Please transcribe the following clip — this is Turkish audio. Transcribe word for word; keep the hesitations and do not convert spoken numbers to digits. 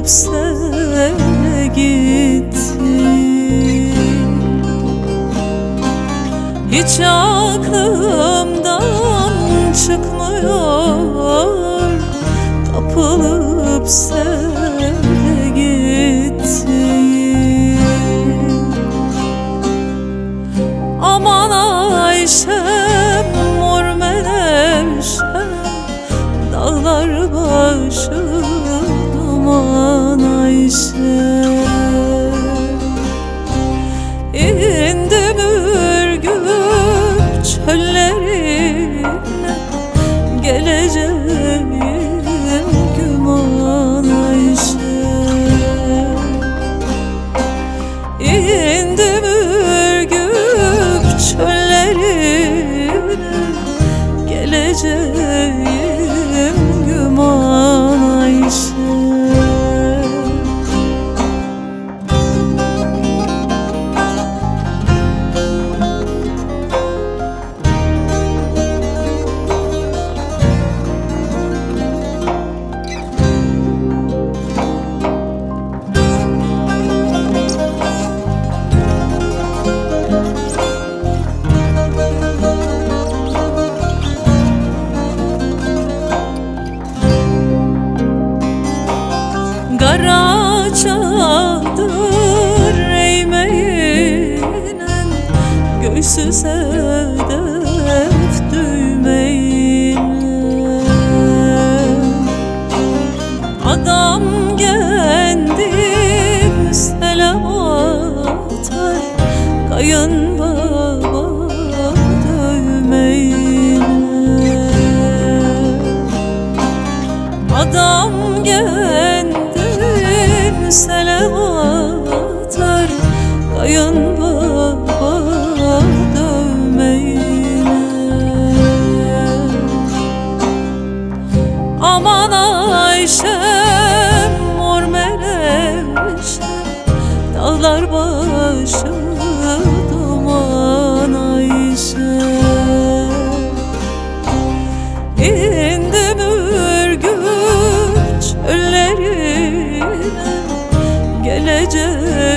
sen gittin. Hiç aklımdan çıkmıyor, kapılıp sen gittin. Aman Ayşem, mor menevşem, dağlar başı duman Ayşem. İndim ürgüp çöllerine, geleceğim güman Ayşem. İndim ürgüp çöllerine, geleceğim güman Ayşem. Kara çadır eğmeyle, göğsü sedef düğmeyle. Adam kendim selam atar, kayınbaba dövmeyle. Adam kendim selam atar, kayınbaba dövmeyle. Aman Ayşem, mor menevşem, dağlar başı duman Ayşem. İndim ürgüp çöllerine, geleceğim